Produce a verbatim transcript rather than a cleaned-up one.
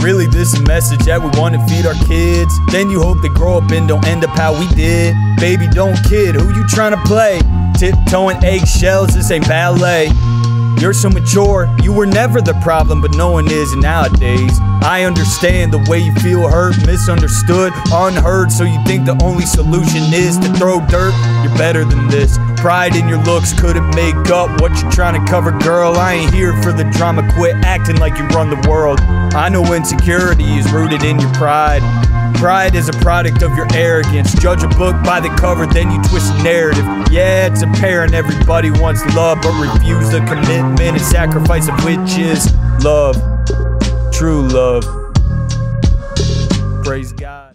Really this a message that we want to feed our kids? Then you hope they grow up and don't end up how we did. Baby, don't kid, who you trying to play? Tiptoeing eggshells, this ain't ballet. You're so mature, you were never the problem, but no one is nowadays. I understand the way you feel hurt, misunderstood, unheard, so you think the only solution is to throw dirt. You're better than this. Pride in your looks couldn't make up what you're trying to cover, girl. I ain't here for the drama, quit acting like you run the world. I know insecurity is rooted in your pride. Pride is a product of your arrogance. Judge a book by the cover, then you twist the narrative. Yeah, it's apparent everybody wants love, but refuse the commitment and sacrifice of which is love. True love. Praise God.